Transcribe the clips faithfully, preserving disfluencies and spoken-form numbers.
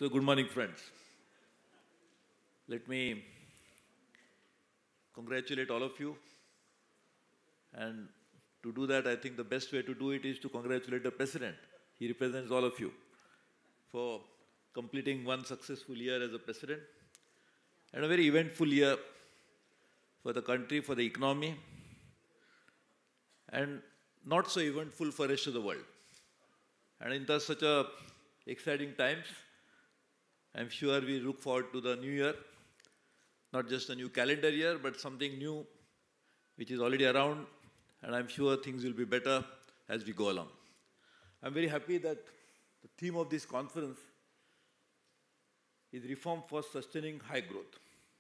So good morning, friends. Let me congratulate all of you. And to do that, I think the best way to do it is to congratulate the President. He represents all of you for completing one successful year as a President and a very eventful year for the country, for the economy, and not so eventful for the rest of the world. And in such a exciting times, I'm sure we look forward to the new year, not just a new calendar year, but something new which is already around, and I'm sure things will be better as we go along. I'm very happy that the theme of this conference is Reform for Sustaining High Growth.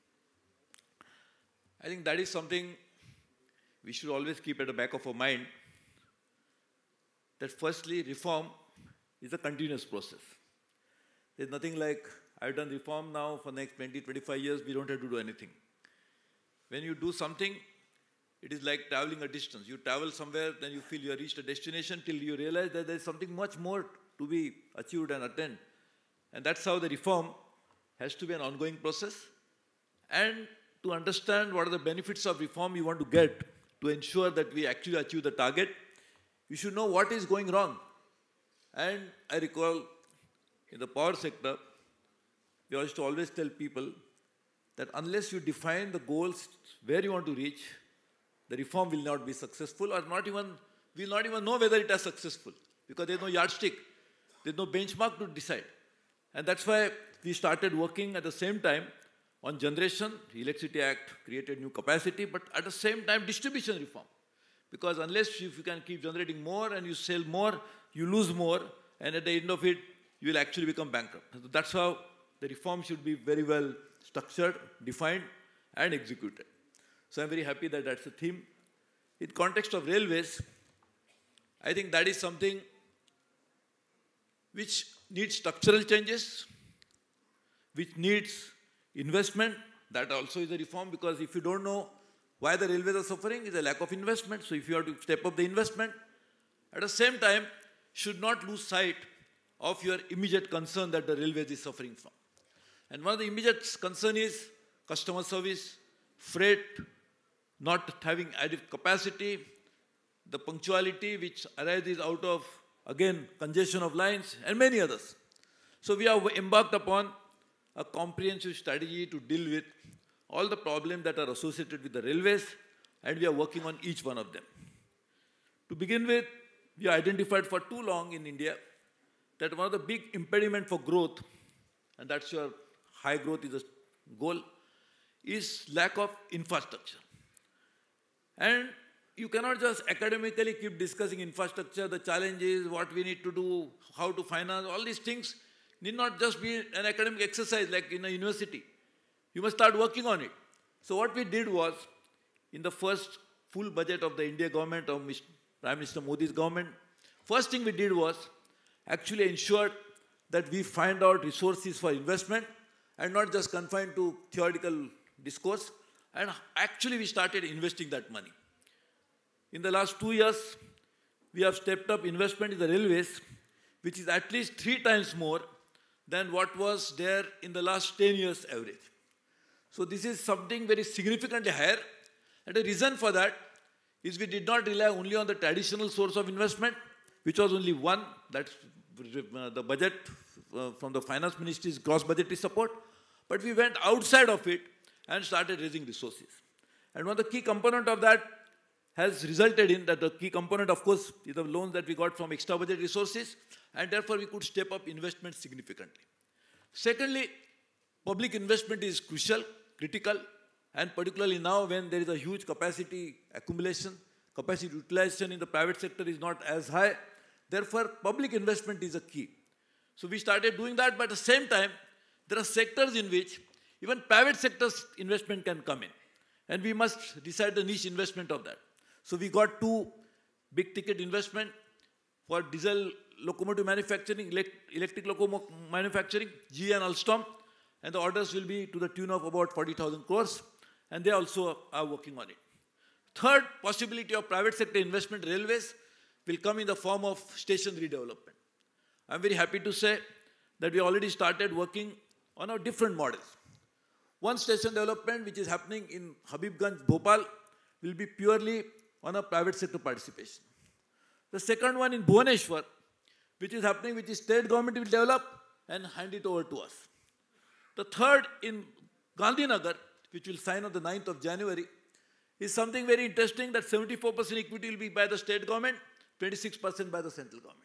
I think that is something we should always keep at the back of our mind, that firstly, reform is a continuous process. There's nothing like, I've done reform now for the next twenty, twenty-five years, we don't have to do anything. When you do something, it is like traveling a distance. You travel somewhere, then you feel you have reached a destination till you realize that there is something much more to be achieved and attained. And that's how the reform has to be an ongoing process. And to understand what are the benefits of reform you want to get to ensure that we actually achieve the target, you should know what is going wrong. And I recall in the power sector, we used to always tell people that unless you define the goals where you want to reach, the reform will not be successful, or not even, we will not even know whether it is successful, because there's no yardstick, there's no benchmark to decide. And that's why we started working at the same time on generation. The Electricity Act created new capacity, but at the same time distribution reform. Because unless if you can keep generating more and you sell more, you lose more, and at the end of it, you will actually become bankrupt. So that's how the reform should be very well structured, defined, and executed. So I'm very happy that that's the theme. In context of railways, I think that is something which needs structural changes, which needs investment. That also is a reform, because if you don't know why the railways are suffering, it's a lack of investment. So if you have to step up the investment, at the same time, should not lose sight of your immediate concern that the railways is suffering from. And one of the immediate concern is customer service, freight, not having adequate capacity, the punctuality which arises out of, again, congestion of lines, and many others. So we have embarked upon a comprehensive strategy to deal with all the problems that are associated with the railways, and we are working on each one of them. To begin with, we identified for too long in India that one of the big impediments for growth, and that's your high growth is a goal, is lack of infrastructure. And you cannot just academically keep discussing infrastructure, the challenges, what we need to do, how to finance, all these things need not just be an academic exercise like in a university. You must start working on it. So what we did was, in the first full budget of the India government, of Prime Minister Modi's government, first thing we did was actually ensure that we find out resources for investment and not just confined to theoretical discourse. And actually we started investing that money. In the last two years, we have stepped up investment in the railways, which is at least three times more than what was there in the last ten years average. So this is something very significantly higher. And the reason for that is we did not rely only on the traditional source of investment, which was only one, that's the budget from the finance ministry's gross budgetary support, but we went outside of it and started raising resources. And one of the key component of that has resulted in that the key component, of course, is the loans that we got from extra budget resources, and therefore we could step up investment significantly. Secondly, public investment is crucial, critical, and particularly now when there is a huge capacity accumulation, capacity utilization in the private sector is not as high. Therefore, public investment is a key. So we started doing that, but at the same time, there are sectors in which even private sector's investment can come in. And we must decide the niche investment of that. So we got two big ticket investment for diesel locomotive manufacturing, elect electric locomotive manufacturing, G E and Alstom, and the orders will be to the tune of about forty thousand crores, and they also are working on it. Third possibility of private sector investment railways will come in the form of station redevelopment. I'm very happy to say that we already started working on our different models. One station development which is happening in Habibganj, Bhopal, will be purely on a private sector participation. The second one in Bhubaneswar, which is happening, which is state government will develop and hand it over to us. The third in Gandhinagar, which will sign on the ninth of January, is something very interesting, that seventy-four percent equity will be by the state government, twenty-six percent by the central government.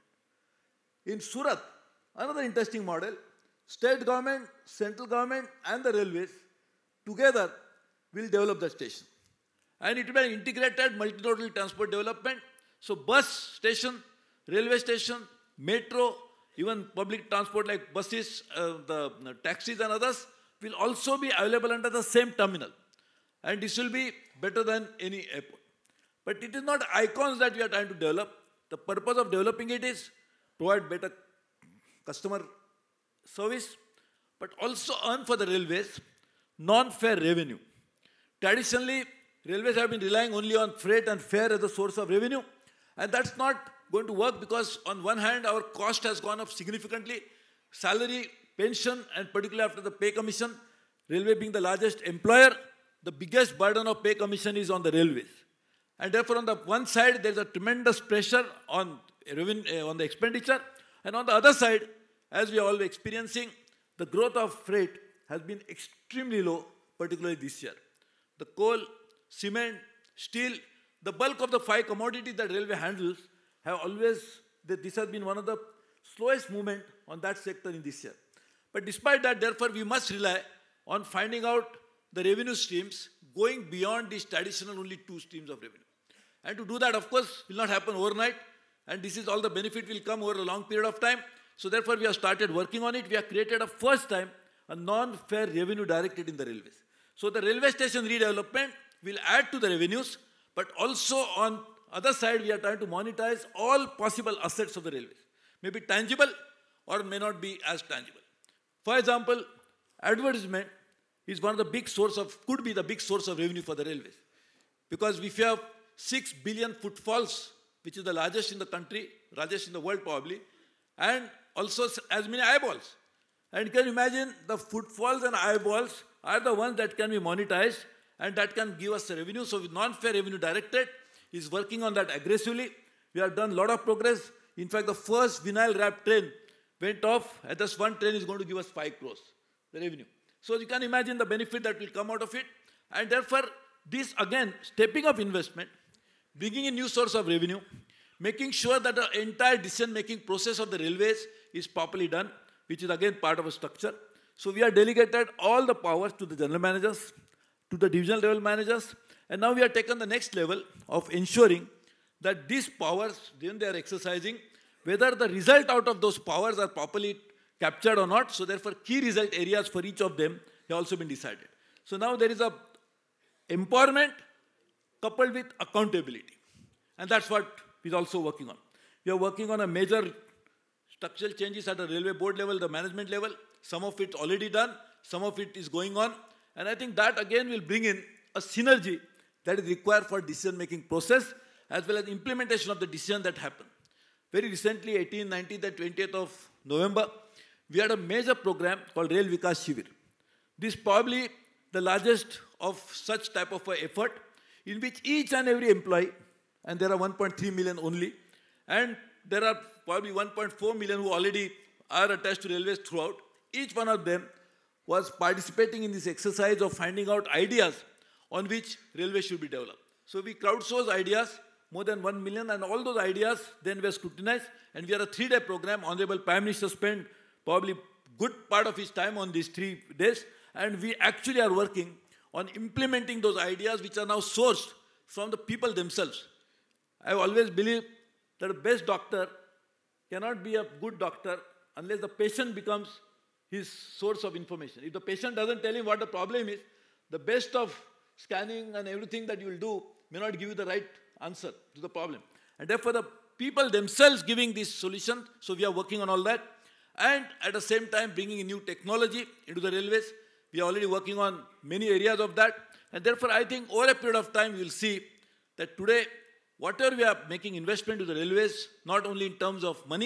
In Surat, another interesting model, state government, central government and the railways together will develop the station. And it will be an integrated multimodal transport development. So bus station, railway station, metro, even public transport like buses, uh, the uh, taxis and others will also be available under the same terminal. And this will be better than any airport. But it is not icons that we are trying to develop. The purpose of developing it is provide better customer service, but also earn for the railways non-fare revenue. Traditionally, railways have been relying only on freight and fare as a source of revenue, and that's not going to work because on one hand, our cost has gone up significantly, salary, pension, and particularly after the pay commission, railway being the largest employer, the biggest burden of pay commission is on the railways. And therefore, on the one side, there's a tremendous pressure on, revenue, uh, on the expenditure, and on the other side, as we are all experiencing, the growth of freight has been extremely low, particularly this year. The coal, cement, steel, the bulk of the five commodities that railway handles have always, this has been one of the slowest movement on that sector in this year. But despite that, therefore, we must rely on finding out the revenue streams going beyond these traditional only two streams of revenue. And to do that, of course, will not happen overnight. And this is all the benefit will come over a long period of time. So therefore, we have started working on it. We have created a first time a non-fare revenue directed in the railways. So the railway station redevelopment will add to the revenues, but also on other side, we are trying to monetize all possible assets of the railways. Maybe tangible or may not be as tangible. For example, advertisement is one of the big source of, could be the big source of revenue for the railways. Because if you have six billion footfalls, which is the largest in the country, largest in the world probably, and also as many eyeballs. And you can imagine the footfalls and eyeballs are the ones that can be monetized and that can give us revenue. So with non-fare revenue directed is working on that aggressively. We have done a lot of progress. In fact, the first vinyl wrap train went off, and this one train is going to give us five crores, the revenue. So you can imagine the benefit that will come out of it. And therefore, this again, stepping up investment, bringing in new source of revenue, making sure that the entire decision-making process of the railways is properly done, which is again part of a structure. So we have delegated all the powers to the general managers, to the divisional level managers, and now we have taken the next level of ensuring that these powers, then they are exercising, whether the result out of those powers are properly captured or not. So therefore, key result areas for each of them have also been decided. So now there is a empowerment coupled with accountability. And that's what we're also working on. We are working on a major structural changes at the railway board level, the management level. Some of it already done, some of it is going on. And I think that again will bring in a synergy that is required for decision-making process as well as implementation of the decision that happened. Very recently, eighteenth, nineteenth and twentieth of November, we had a major program called Rail Vikas Shivir. This is probably the largest of such type of effort in which each and every employee, and there are one point three million only, and there are probably one point four million who already are attached to railways throughout. Each one of them was participating in this exercise of finding out ideas on which railways should be developed. So we crowdsourced ideas, more than one million, and all those ideas then were scrutinized, and we had a three-day program. Honorable Prime Minister spent probably good part of his time on these three days, and we actually are working on implementing those ideas which are now sourced from the people themselves. I always believe that the best doctor cannot be a good doctor unless the patient becomes his source of information. If the patient doesn't tell him what the problem is, the best of scanning and everything that you will do may not give you the right answer to the problem. And therefore, the people themselves giving this solution, so we are working on all that. And at the same time, bringing in new technology into the railways. We are already working on many areas of that. And therefore, I think over a period of time, you will see that today, whatever we are making investment to the railways, not only in terms of money,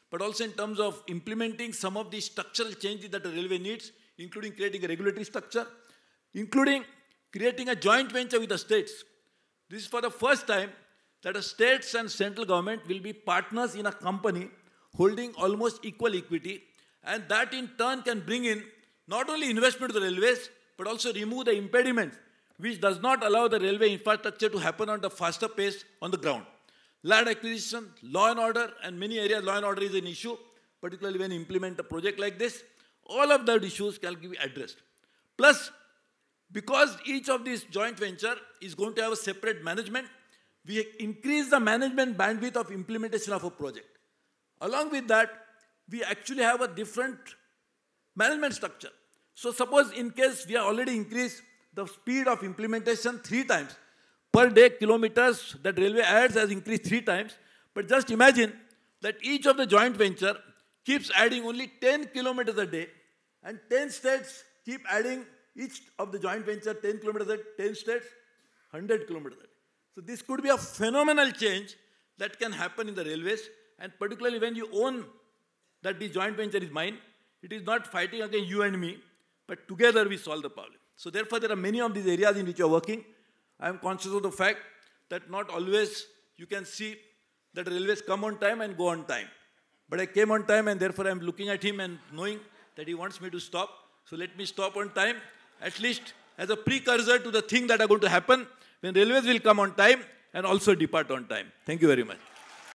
but also in terms of implementing some of the structural changes that the railway needs, including creating a regulatory structure, including creating a joint venture with the states. This is for the first time that the states and central government will be partners in a company holding almost equal equity, and that in turn can bring in not only investment to the railways, but also remove the impediments which does not allow the railway infrastructure to happen on the faster pace on the ground. Land acquisition, law and order, and many areas law and order is an issue, particularly when you implement a project like this. All of those issues can be addressed. Plus, because each of these joint venture is going to have a separate management, we increase the management bandwidth of implementation of a project. Along with that, we actually have a different management structure. So suppose in case we have already increased the speed of implementation three times, per day kilometers that railway adds has increased three times, but just imagine that each of the joint venture keeps adding only ten kilometers a day, and ten states keep adding each of the joint venture ten kilometers a day, ten states, one hundred kilometers a day. So this could be a phenomenal change that can happen in the railways, and particularly when you own that the joint venture is mine, it is not fighting against you and me, but together we solve the problem. So therefore, there are many of these areas in which you are working. I am conscious of the fact that not always you can see that railways come on time and go on time. But I came on time, and therefore I am looking at him and knowing that he wants me to stop. So let me stop on time, at least as a precursor to the thing that are going to happen when railways will come on time and also depart on time. Thank you very much.